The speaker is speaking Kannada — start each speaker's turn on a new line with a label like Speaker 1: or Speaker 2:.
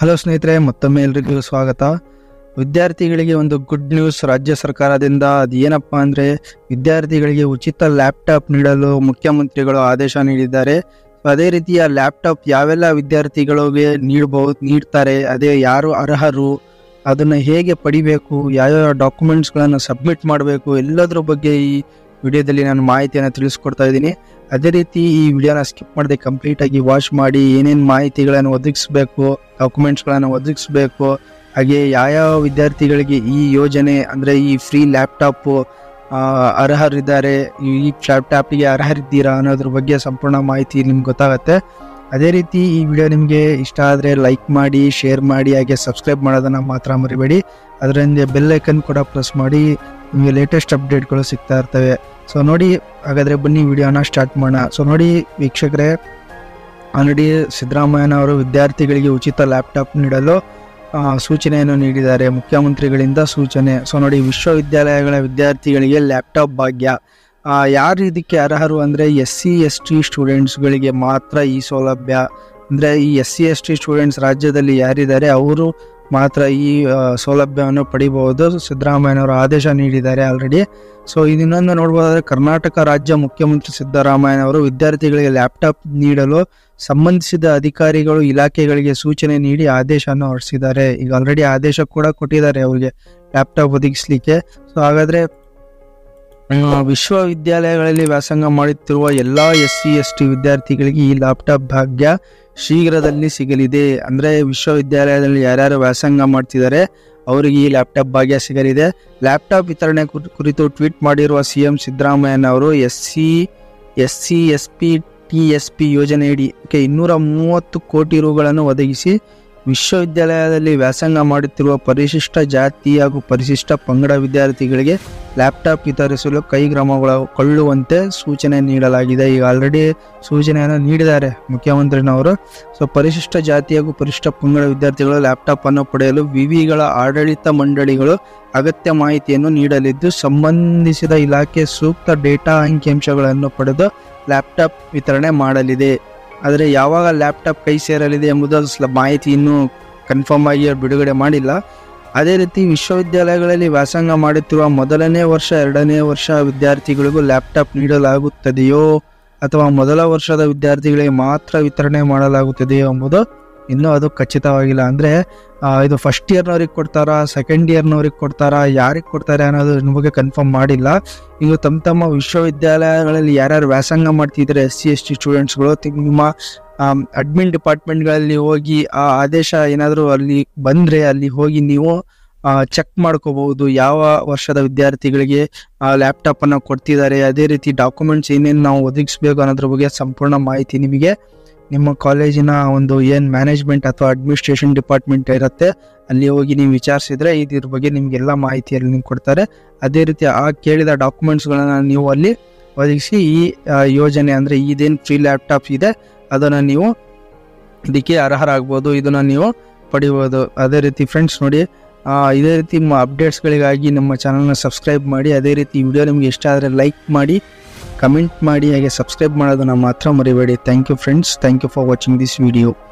Speaker 1: ಹಲೋ ಸ್ನೇಹಿತರೆ, ಮತ್ತೊಮ್ಮೆ ಎಲ್ರಿಗೂ ಸ್ವಾಗತ. ವಿದ್ಯಾರ್ಥಿಗಳಿಗೆ ಒಂದು ಗುಡ್ ನ್ಯೂಸ್ ರಾಜ್ಯ ಸರ್ಕಾರದಿಂದ. ಅದು ಏನಪ್ಪಾ ಅಂದರೆ, ವಿದ್ಯಾರ್ಥಿಗಳಿಗೆ ಉಚಿತ ಲ್ಯಾಪ್ಟಾಪ್ ನೀಡಲು ಮುಖ್ಯಮಂತ್ರಿಗಳು ಆದೇಶ ನೀಡಿದ್ದಾರೆ. ಅದೇ ರೀತಿಯ ಲ್ಯಾಪ್ಟಾಪ್ ಯಾವೆಲ್ಲ ವಿದ್ಯಾರ್ಥಿಗಳಿಗೆ ನೀಡ್ತಾರೆ, ಅದೇ ಯಾರು ಅರ್ಹರು, ಅದನ್ನು ಹೇಗೆ ಪಡಿಬೇಕು, ಯಾವ್ಯಾವ ಡಾಕ್ಯುಮೆಂಟ್ಸ್ಗಳನ್ನು ಸಬ್ಮಿಟ್ ಮಾಡಬೇಕು, ಎಲ್ಲದರ ಬಗ್ಗೆ ಈ ವಿಡಿಯೋದಲ್ಲಿ ನಾನು ಮಾಹಿತಿಯನ್ನು ತಿಳಿಸ್ಕೊಡ್ತಾ ಇದ್ದೀನಿ. ಅದೇ ರೀತಿ ಈ ವಿಡಿಯೋನ ಸ್ಕಿಪ್ ಮಾಡದೆ ಕಂಪ್ಲೀಟಾಗಿ ವಾಚ್ ಮಾಡಿ. ಏನೇನು ಮಾಹಿತಿಗಳನ್ನು ಒದಗಿಸ್ಬೇಕು, ಡಾಕ್ಯುಮೆಂಟ್ಸ್ಗಳನ್ನು ಒದಗಿಸ್ಬೇಕು, ಹಾಗೆ ಯಾವ್ಯಾವ ವಿದ್ಯಾರ್ಥಿಗಳಿಗೆ ಈ ಯೋಜನೆ ಅಂದರೆ ಈ ಫ್ರೀ ಲ್ಯಾಪ್ಟಾಪು ಅರ್ಹರಿದ್ದಾರೆ, ಈ ಲ್ಯಾಪ್ಟಾಪಿಗೆ ಅರ್ಹರಿದ್ದೀರಾ ಅನ್ನೋದ್ರ ಬಗ್ಗೆ ಸಂಪೂರ್ಣ ಮಾಹಿತಿ ನಿಮ್ಗೆ ಗೊತ್ತಾಗುತ್ತೆ. ಅದೇ ರೀತಿ ಈ ವಿಡಿಯೋ ನಿಮಗೆ ಇಷ್ಟ ಆದರೆ ಲೈಕ್ ಮಾಡಿ, ಶೇರ್ ಮಾಡಿ, ಹಾಗೆ ಸಬ್ಸ್ಕ್ರೈಬ್ ಮಾಡೋದನ್ನು ಮಾತ್ರ ಮರಿಬೇಡಿ. ಅದರಿಂದ ಬೆಲ್ ಐಕನ್ ಕೂಡ ಪ್ರೆಸ್ ಮಾಡಿ, ನಿಮಗೆ ಲೇಟೆಸ್ಟ್ ಅಪ್ಡೇಟ್ಗಳು ಸಿಗ್ತಾ ಇರ್ತವೆ. ಸೊ ನೋಡಿ, ಹಾಗಾದರೆ ಬನ್ನಿ ವಿಡಿಯೋನ ಸ್ಟಾರ್ಟ್ ಮಾಡೋಣ. ಸೊ ನೋಡಿ ವೀಕ್ಷಕರೇ, ಆಲ್ರೆಡಿ ಸಿದ್ದರಾಮಯ್ಯನವರು ವಿದ್ಯಾರ್ಥಿಗಳಿಗೆ ಉಚಿತ ಲ್ಯಾಪ್ಟಾಪ್ ನೀಡಲು ಸೂಚನೆಯನ್ನು ನೀಡಿದ್ದಾರೆ, ಮುಖ್ಯಮಂತ್ರಿಗಳಿಂದ ಸೂಚನೆ. ಸೊ ನೋಡಿ, ವಿಶ್ವವಿದ್ಯಾಲಯಗಳ ವಿದ್ಯಾರ್ಥಿಗಳಿಗೆ ಲ್ಯಾಪ್ಟಾಪ್ ಭಾಗ್ಯ. ಯಾರು ಇದಕ್ಕೆ ಅರ್ಹರು ಅಂದರೆ SC/ST ಸ್ಟೂಡೆಂಟ್ಸ್ಗಳಿಗೆ ಮಾತ್ರ ಈ ಸೌಲಭ್ಯ. ಅಂದರೆ ಈ SC/ST ಸ್ಟೂಡೆಂಟ್ಸ್ ರಾಜ್ಯದಲ್ಲಿ ಯಾರಿದ್ದಾರೆ ಅವರು ಮಾತ್ರ ಈ ಸೌಲಭ್ಯವನ್ನು ಪಡಿಬಹುದು. ಸಿದ್ದರಾಮಯ್ಯನವರು ಆದೇಶ ನೀಡಿದ್ದಾರೆ ಆಲ್ರೆಡಿ. ಸೊ ಇದನ್ನೊಂದು ನೋಡ್ಬೋದಾದ್ರೆ, ಕರ್ನಾಟಕ ರಾಜ್ಯ ಮುಖ್ಯಮಂತ್ರಿ ಸಿದ್ದರಾಮಯ್ಯನವರು ವಿದ್ಯಾರ್ಥಿಗಳಿಗೆ ಲ್ಯಾಪ್ಟಾಪ್ ನೀಡಲು ಸಂಬಂಧಿಸಿದ ಅಧಿಕಾರಿಗಳು ಇಲಾಖೆಗಳಿಗೆ ಸೂಚನೆ ನೀಡಿ ಆದೇಶವನ್ನು ಹೊರಡಿಸಿದ್ದಾರೆ. ಈಗ ಆಲ್ರೆಡಿ ಆದೇಶ ಕೂಡ ಕೊಟ್ಟಿದ್ದಾರೆ ಅವರಿಗೆ ಲ್ಯಾಪ್ಟಾಪ್ ಒದಗಿಸ್ಲಿಕ್ಕೆ. ಸೊ ಹಾಗಾದ್ರೆ ವಿಶ್ವವಿದ್ಯಾಲಯಗಳಲ್ಲಿ ವ್ಯಾಸಂಗ ಮಾಡುತ್ತಿರುವ ಎಲ್ಲ SC/ST ವಿದ್ಯಾರ್ಥಿಗಳಿಗೆ ಈ ಲ್ಯಾಪ್ಟಾಪ್ ಭಾಗ್ಯ ಶೀಘ್ರದಲ್ಲಿ ಸಿಗಲಿದೆ. ಅಂದರೆ ವಿಶ್ವವಿದ್ಯಾಲಯದಲ್ಲಿ ಯಾರ್ಯಾರು ವ್ಯಾಸಂಗ ಮಾಡ್ತಿದ್ದಾರೆ ಅವರಿಗೆ ಈ ಲ್ಯಾಪ್ಟಾಪ್ ಭಾಗ್ಯ ಸಿಗಲಿದೆ. ಲ್ಯಾಪ್ಟಾಪ್ ವಿತರಣೆ ಕುರಿತು ಟ್ವೀಟ್ ಮಾಡಿರುವ CM ಸಿದ್ದರಾಮಯ್ಯನವರು SC/ST ಯೋಜನೆಯಡಿ 230 ಕೋಟಿ ರುಗಳನ್ನು ಒದಗಿಸಿ ವಿಶ್ವವಿದ್ಯಾಲಯದಲ್ಲಿ ವ್ಯಾಸಂಗ ಮಾಡುತ್ತಿರುವ ಪರಿಶಿಷ್ಟ ಜಾತಿ ಹಾಗೂ ಪರಿಶಿಷ್ಟ ಪಂಗಡ ವಿದ್ಯಾರ್ಥಿಗಳಿಗೆ ಲ್ಯಾಪ್ಟಾಪ್ ವಿತರಿಸಲು ಕೈಗೊಳ್ಳುವಂತೆ ಸೂಚನೆ ನೀಡಲಾಗಿದೆ. ಈಗ ಆಲ್ರೆಡಿ ಸೂಚನೆಯನ್ನು ನೀಡಿದ್ದಾರೆ ಮುಖ್ಯಮಂತ್ರಿನವರು. ಸೊ ಪರಿಶಿಷ್ಟ ಜಾತಿ ಹಾಗೂ ಪರಿಶಿಷ್ಟ ಪಂಗಡ ವಿದ್ಯಾರ್ಥಿಗಳು ಲ್ಯಾಪ್ಟಾಪ್ ಅನ್ನು ಪಡೆಯಲು ವಿವಿಗಳ ಆಡಳಿತ ಮಂಡಳಿಗಳು ಅಗತ್ಯ ಮಾಹಿತಿಯನ್ನು ನೀಡಲಿದ್ದು, ಸಂಬಂಧಿಸಿದ ಇಲಾಖೆ ಸೂಕ್ತ ಡೇಟಾ ಅಂಕಿಅಂಶಗಳನ್ನು ಪಡೆದು ಲ್ಯಾಪ್ಟಾಪ್ ವಿತರಣೆ ಮಾಡಲಿದೆ. ಆದರೆ ಯಾವಾಗ ಲ್ಯಾಪ್ಟಾಪ್ ಕೈ ಸೇರಲಿದೆ ಎಂಬುದು ಮಾಹಿತಿ ಇನ್ನೂ ಕನ್ಫರ್ಮ್ ಆಗಿ ಬಿಡುಗಡೆ ಮಾಡಿಲ್ಲ. ಅದೇ ರೀತಿ ವಿಶ್ವವಿದ್ಯಾಲಯಗಳಲ್ಲಿ ವ್ಯಾಸಂಗ ಮಾಡುತ್ತಿರುವ ಮೊದಲನೇ ವರ್ಷ, ಎರಡನೇ ವರ್ಷ ವಿದ್ಯಾರ್ಥಿಗಳಿಗೂ ಲ್ಯಾಪ್ಟಾಪ್ ನೀಡಲಾಗುತ್ತದೆಯೋ ಅಥವಾ ಮೊದಲ ವರ್ಷದ ವಿದ್ಯಾರ್ಥಿಗಳಿಗೆ ಮಾತ್ರ ವಿತರಣೆ ಮಾಡಲಾಗುತ್ತದೆಯೋ ಎಂಬುದು ಇನ್ನೂ ಅದು ಖಚಿತವಾಗಿಲ್ಲ. ಅಂದರೆ ಇದು ಫಸ್ಟ್ ಇಯರ್ನವ್ರಿಗೆ ಕೊಡ್ತಾರಾ, ಸೆಕೆಂಡ್ ಇಯರ್ನವ್ರಿಗೆ ಕೊಡ್ತಾರಾ, ಯಾರಿಗೆ ಕೊಡ್ತಾರೆ ಅನ್ನೋದು ಇದ್ರ ಬಗ್ಗೆ ಕನ್ಫರ್ಮ್ ಮಾಡಿಲ್ಲ. ಈಗ ತಮ್ಮ ವಿಶ್ವವಿದ್ಯಾಲಯಗಳಲ್ಲಿ ಯಾರ್ಯಾರು ವ್ಯಾಸಂಗ ಮಾಡ್ತಿದ್ದಾರೆ SC/ST ಸ್ಟೂಡೆಂಟ್ಸ್ಗಳು, ನಿಮ್ಮ ಅಡ್ಮಿನ್ ಡಿಪಾರ್ಟ್ಮೆಂಟ್ಗಳಲ್ಲಿ ಹೋಗಿ ಆ ಆದೇಶ ಏನಾದರೂ ಅಲ್ಲಿ ಬಂದರೆ ಅಲ್ಲಿ ಹೋಗಿ ನೀವು ಚೆಕ್ ಮಾಡ್ಕೋಬಹುದು ಯಾವ ವರ್ಷದ ವಿದ್ಯಾರ್ಥಿಗಳಿಗೆ ಲ್ಯಾಪ್ಟಾಪನ್ನು ಕೊಡ್ತಿದ್ದಾರೆ. ಅದೇ ರೀತಿ ಡಾಕ್ಯುಮೆಂಟ್ಸ್ ಏನೇನು ನಾವು ಒದಗಿಸ್ಬೇಕು ಅನ್ನೋದ್ರ ಬಗ್ಗೆ ಸಂಪೂರ್ಣ ಮಾಹಿತಿ ನಿಮಗೆ ನಿಮ್ಮ ಕಾಲೇಜಿನ ಒಂದು ಏನು ಮ್ಯಾನೇಜ್ಮೆಂಟ್ ಅಥವಾ ಅಡ್ಮಿನಿಸ್ಟ್ರೇಷನ್ ಡಿಪಾರ್ಟ್ಮೆಂಟ್ ಇರುತ್ತೆ ಅಲ್ಲಿ ಹೋಗಿ ನೀವು ವಿಚಾರಿಸಿದ್ರೆ ಇದ್ರ ಬಗ್ಗೆ ನಿಮಗೆಲ್ಲ ಮಾಹಿತಿಯಲ್ಲಿ ನಿಮ್ಗೆ ಕೊಡ್ತಾರೆ. ಅದೇ ರೀತಿ ಆ ಕೇಳಿದ ಡಾಕ್ಯುಮೆಂಟ್ಸ್ಗಳನ್ನು ನೀವು ಅಲ್ಲಿ ಒದಗಿಸಿ ಈ ಯೋಜನೆ ಅಂದರೆ ಇದೇನು ಫ್ರೀ ಲ್ಯಾಪ್ಟಾಪ್ ಇದೆ ಅದನ್ನು ನೀವು ಇದಕ್ಕೆ ಅರ್ಹರಾಗ್ಬೋದು, ಇದನ್ನು ನೀವು ಪಡಿಬೋದು. ಅದೇ ರೀತಿ ಫ್ರೆಂಡ್ಸ್ ನೋಡಿ, ಇದೇ ರೀತಿ ಅಪ್ಡೇಟ್ಸ್ಗಳಿಗಾಗಿ ನಮ್ಮ ಚಾನಲ್ನ ಸಬ್ಸ್ಕ್ರೈಬ್ ಮಾಡಿ. ಅದೇ ರೀತಿ ವಿಡಿಯೋ ನಿಮಗೆ ಇಷ್ಟ ಆದರೆ ಲೈಕ್ ಮಾಡಿ, ಕಮೆಂಟ್ ಮಾಡಿ, ಹಾಗೆ ಸಬ್ಸ್ಕ್ರೈಬ್ ಮಾಡೋದನ್ನು ಮಾತ್ರ ಮರಿಬೇಡಿ. Thank you friends, thank you for watching this video.